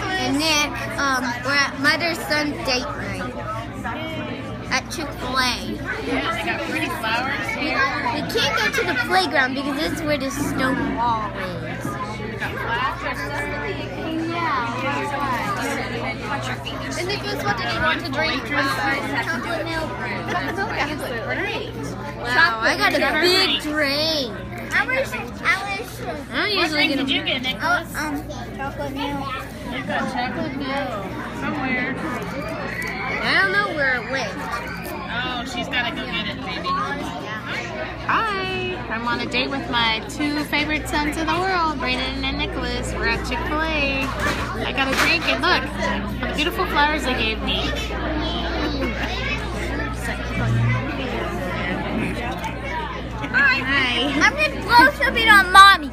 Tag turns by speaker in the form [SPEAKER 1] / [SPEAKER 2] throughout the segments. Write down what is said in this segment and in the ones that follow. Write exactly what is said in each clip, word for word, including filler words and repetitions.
[SPEAKER 1] and Nick. Um, we're at mother-son date night at Chick-Fil-A.
[SPEAKER 2] Yeah, they got pretty flowers here.
[SPEAKER 1] We can't go to the playground because this is where the stone wall is.
[SPEAKER 2] We got flowers.
[SPEAKER 1] And Nicholas, what did you want to drink? Chocolate milk. Chocolate milk, absolutely. Wow, I got a big drink. I wish, I wish. I don't
[SPEAKER 2] What
[SPEAKER 1] usually
[SPEAKER 2] drink
[SPEAKER 1] get
[SPEAKER 2] did you get, Nicholas?
[SPEAKER 1] Oh, um, chocolate milk.
[SPEAKER 2] You got chocolate milk somewhere.
[SPEAKER 1] I don't know where it went.
[SPEAKER 2] Oh, she's got to go get it, baby. Hi, I'm on a date with my two favorite sons in the world, Brayden and Nicholas. We're at Chick-Fil-A. I got a drink, and look, the beautiful flowers they gave me.
[SPEAKER 1] Hi. I'm just blow something on mommy.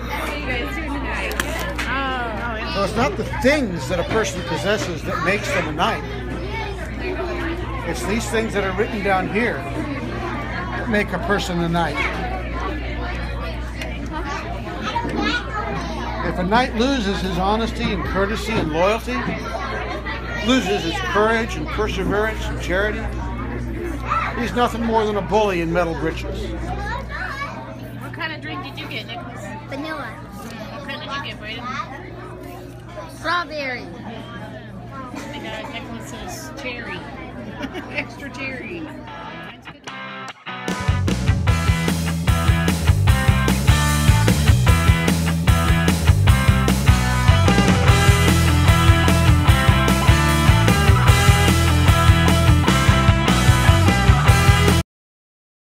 [SPEAKER 3] Well, it's not the things that a person possesses that makes them a knight. It's these things that are written down here that make a person a knight. If a knight loses his honesty and courtesy and loyalty, loses his courage and perseverance and charity, he's nothing more than a bully in metal breeches.
[SPEAKER 2] What kind of drink did you get, Nicholas?
[SPEAKER 1] Vanilla.
[SPEAKER 2] What kind did you get, Brayden?
[SPEAKER 1] Strawberry.
[SPEAKER 2] I got Nicholas's cherry. Extra cherry.